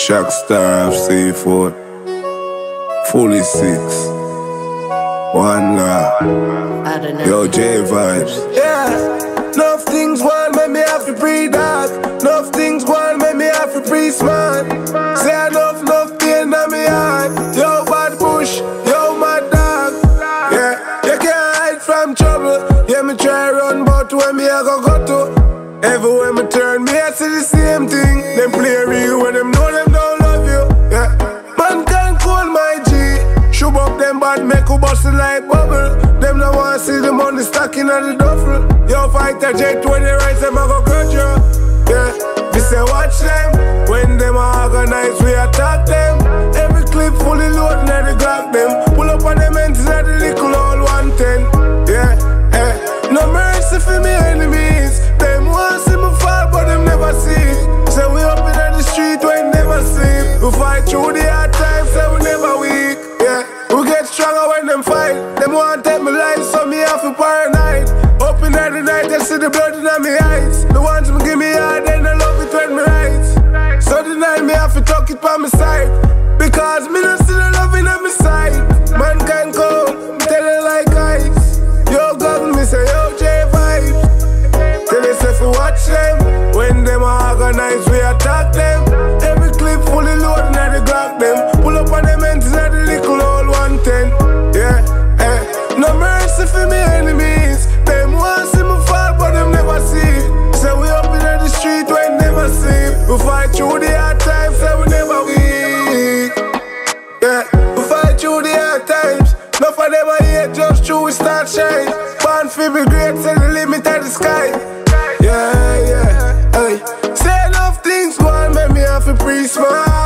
Shockstar of C4, Fully 6, One Love, Yo J Vibes. Yeah, enough things want make me have to breathe out. Enough things want make me have to breathe smart. Say enough pain in me heart. Yo bad push, yo my dog. Yeah, you can't hide from trouble. Yeah, me try run, but when me I go to. Everywhere me turn, me I see the same thing. Them play real when them know them don't love you. Yeah, man can't call my G. Shoot up them bad, make you bust it like bubble. Them don't wanna see the money stacking on the duffel. Yo fight a jet when they rise, them I go cut you. Yeah, we say watch them. When them are organized, we attack them. Every clip fully loaded and the Glock them. Pull up on them ends at the little all 110. Yeah, no mercy for me enemies. Them want see me fall, but them never see. So we up in the street when never sleep. We fight through the hard times, so we never weak. Yeah, we get stronger when them fight. Them want take my life, so me have to paranoid. Up in the night, I see the blood in my eyes. The ones who give me hard, then I love it when me rise. So the night me have to tuck it by my side, because me don't see the love in my side. Mankind cold, me tell it like ice. Yo God, me say yo J Vibes. Tell us if we watch them. When them are organized, we attack them. Every clip fully loaded and the Glock them. Pull up on them ends at the little old 110. Yeah, no mercy for me enemies. Them want see me fall, but them never see. So we up in the street when never sleep. We fight through the hard times, so we never weak. Yeah, we fight through the hard times. Enough of them are here just true, we start shine. Born for be great, set the limit at the sky. Yeah, hey. Say enough things go on, make me have to pre-smart.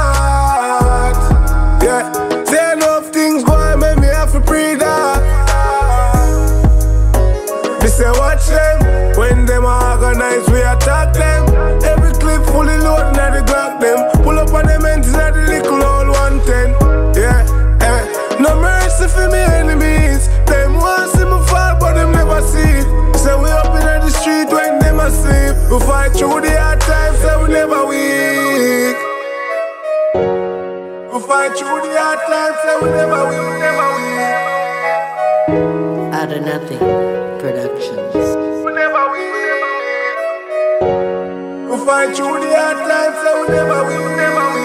Yeah, say enough things go on, make me have to pre-dark. We say watch them. When them are organized, we attack them. Every clip fully loaded and the Glock them. Pull up on them ends at the little old 110. Yeah, no mercy for me enemies. Them want see me fall, but them never see. So we up in the street when them asleep. We fight through the hard times, so we never weak. We fight through the hard times, so we never weak. Out of Nothing Productions. We never weak. We fight through the hard times, so we never weak.